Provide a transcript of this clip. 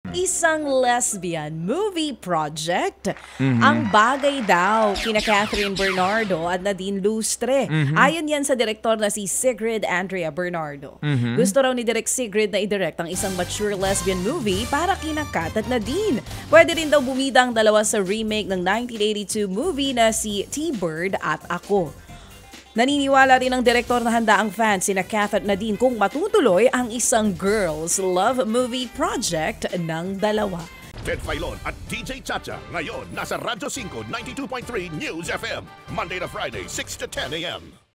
isang lesbian movie project. Ang bagay daw kina Kathryn Bernardo at Nadine Lustre. Ayon yan sa direktor na si Sigrid Bernardo. Gusto raw ni Direk Sigrid na idirect ang isang mature lesbian movie para kina Kat at Nadine. Pwede rin daw bumida ang dalawa sa remake ng 1982 movie na si T-Bird at Ako. Naniniwala rin ang direktor na handa ang fans sina Kath at Nadine kung matutuloy ang isang girls love movie project ng dalawa. Ted Filon at DJ Chacha ngayon nasa Radyo 5 92.3 News FM Monday to Friday 6 to 10 a.m.